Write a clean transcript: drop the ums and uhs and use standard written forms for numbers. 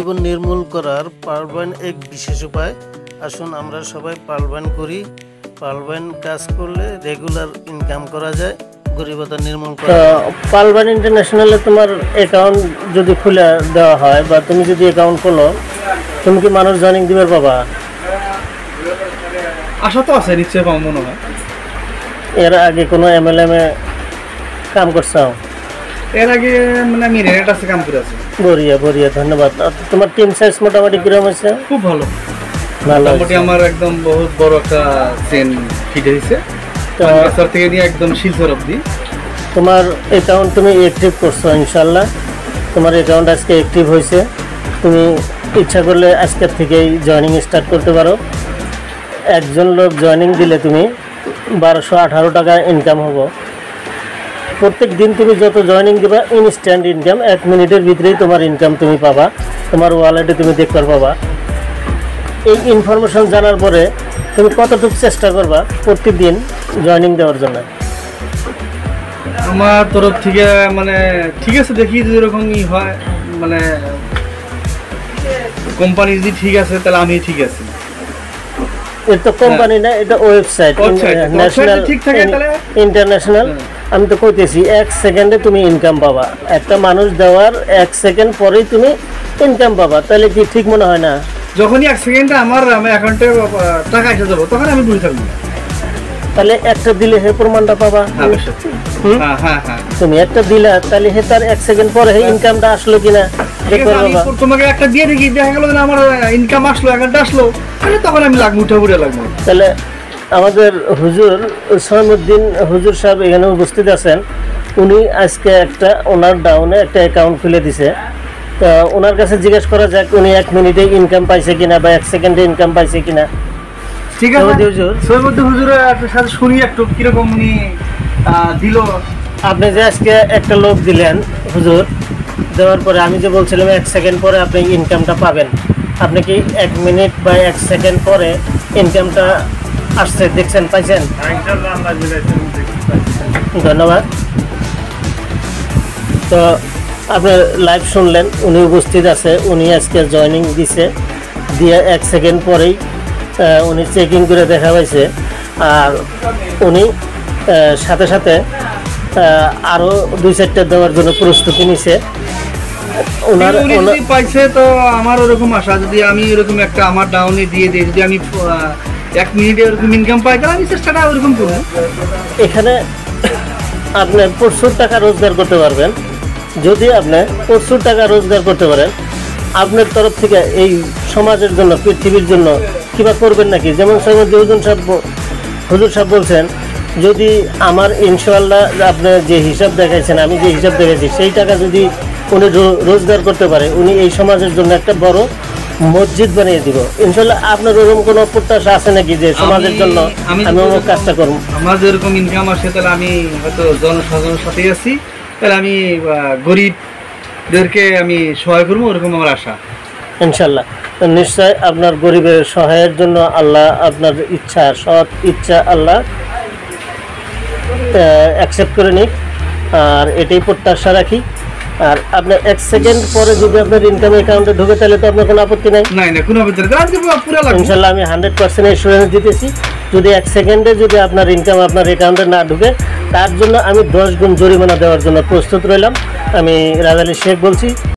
জীবন নির্মূল করার পার্লভাইন এক বিশেষ উপায়। আসুন আমরা সবাই পার্লভাইন করি। পার্লভাইন কাজ করলে রেগুলার ইনকাম করা যায়, গরিবতা নির্মূল করা। পার্লভাইন ইন্টারন্যাশনালে তোমার অ্যাকাউন্ট যদি খুলে দেওয়া হয় বা তুমি যদি অ্যাকাউন্ট খোলো, তুমি কি মানুষ জয়েনিং দিবে পাবা? আশা তো আছে, নিশ্চয়ই পাবো মনে হয়। এর আগে কোনো MLM এ কাম করছো? এর আগে মানে আমি রেট আছে কাম করে আছি। বড়িয়া বড়িয়া, ধন্যবাদ। তোমার টিম সাইজ মোটামুটি কিরকম হয়েছে? খুব ভালো, ভালো। মোটামুটি আমার একদম বহুত বড় একটা চেন ফিট হয়েছে, তো স্যার থেকে নিয়ে একদম শিলচর অবধি। তোমার অ্যাকাউন্ট তুমি অ্যাক্টিভ করছো ইনশাল্লাহ। তোমার অ্যাকাউন্ট আজকে অ্যাক্টিভ হয়েছে। তুমি ইচ্ছা করলে আজকের থেকেই জয়েনিং স্টার্ট করতে পারো। একজন লোক জয়েনিং দিলে তুমি 1218 টাকা ইনকাম হবো। প্রত্যেক দিন তুমি যত জয়েনিং দেবা ইনস্ট্যান্ট ইনকাম, 1 মিনিটের ভিতরেই তোমার ইনকাম তুমি পাবা, তোমার ওয়ালেটে তুমি দেখতে পাবা। এই ইনফরমেশন জানার পরে তুমি কতটুকু চেষ্টা করবা প্রতিদিন জয়েনিং দেওয়ার জন্য? আমার তরফ থেকে মানে ঠিক আছে, দেখি যদি এরকমই হয়, মানে কোম্পানি যদি ঠিক আছে তাহলে আমি ঠিক আছি। এটা তো কোম্পানি না, এটা ওয়েবসাইট, ন্যাশনাল ইন্টারন্যাশনাল। আমি তো কইতেছি 1 সেকেন্ডে তুমি ইনকাম পাবা। একটা মানুষ দেওয়ার 1 সেকেন্ড পরেই তুমি ইনকাম পাবা। তাহলে কি ঠিক মনে হয় না? যখনই 1 সেকেন্ডে আমার অ্যাকাউন্টে টাকা এসে যাবো তখন আমি বুঝে থাকবো। তাহলে একটা দিলে হে প্রমাণটা পাবা। তুমি একটা দিলা, তাহলে হে তার 1 সেকেন্ড পরে হে ইনকামটা আসলো কিনা দেখতে পাবা। তোমাকে একটা দিয়ে দেখি, দেখা গেল যে আমার ইনকাম আসলো, অ্যাকাউন্টে আসলো, তাহলে তখন আমি লাগবো, উঠে উঠে লাগবো। তাহলে আমাদের হুজুর সোইমুদ্দিন হুজুর সাহেব এখানে উপস্থিত আছেন। উনি আজকে একটা ওনার ডাউনে একটা অ্যাকাউন্ট খুলে দিছে। তো ওনার কাছে জিজ্ঞেস করা যাক উনি 1 মিনিটে ইনকাম পাইছে কিনা বা 1 সেকেন্ডে ইনকাম পাইছে কিনা। ঠিক আছে হুজুর, সোইমুদ্দিন হুজুরের সাথে শুনি একটু কিরকম উনি দিল। আপনি যে আজকে একটা লোক দিলেন হুজুর, দেওয়ার পরে আমি যে বলছিলাম 1 সেকেন্ড পরে আপনি ইনকামটা পাবেন, আপনি কি 1 মিনিট বা 1 সেকেন্ড পরে ইনকামটা আসছে দেখছেন, পাইছেন? ধন্যবাদ। তো আপনার লাইভ শুনলেন, উনি উপস্থিত আছে, উনি আজকে জয়েনিং দিছে, দিয়ে 1 সেকেন্ড পরেই উনি চেকিং করে দেখা পাইছে। আর উনি সাথে সাথে আরও 2-4টা দেওয়ার জন্য প্রস্তুতি নিছে। ওনার পাইছে তো আমার ওরকম আশা, যদি আমি এরকম একটা আমার ডাউনে দিয়ে দিই, যদি আমি 1 মিনিটে এরকম ইনকাম পাই তাহলে আমি চেষ্টাটা ওরকম করবো। এখানে আপনি প্রচুর টাকা রোজগার করতে পারবেন। যদি আপনি প্রচুর টাকা রোজগার করতে পারেন, আপনার তরফ থেকে এই সমাজের জন্য, পৃথিবীর জন্য কিবা করবেন নাকি? যেমন হুজুর সাহেব বলছেন, যদি আমার ইনশাআল্লাহ আপনি যে হিসাব দেখাইছেন, আমি যে হিসাব দেখাইছি, সেই টাকা যদি উনি রোজগার করতে পারে, উনি এই সমাজের জন্য একটা বড় মসজিদ বানিয়ে দিব ইনশাআল্লাহ। আপনার ওরকম কোনো প্রত্যাশা আছে নাকি যে সমাজের জন্য আমি অমুক কাজটা করবো? আমার যেরকম ইনকাম আসে তাহলে আমি হয়তো জনসাধারণের সাথেই আছি, তাহলে আমি গরিবদেরকে আমি সহায় করবো, ওরকম আমার আশা ইনশাল্লাহ। নিশ্চয় আপনার গরিবের সহায়ের জন্য আল্লাহ আপনার ইচ্ছা, সৎ ইচ্ছা আল্লাহ অ্যাকসেপ্ট করে নিক, আর এটাই প্রত্যাশা রাখি। আর আপনার 1 সেকেন্ড পরে যদি আপনার ইনকাম অ্যাকাউন্টে ঢুকে তাহলে তো আপনার কোনো আপত্তি নাই? না, কোনো আপত্তি নেই। ইনশাল্লাহ আমি 100% এসুরেন্স দিতেছি, যদি 1 সেকেন্ডে যদি আপনার ইনকাম আপনার অ্যাকাউন্টে না ঢুকে, তার জন্য আমি 10 গুণ জরিমানা দেওয়ার জন্য প্রস্তুত রইলাম। আমি Ali Sheikh বলছি।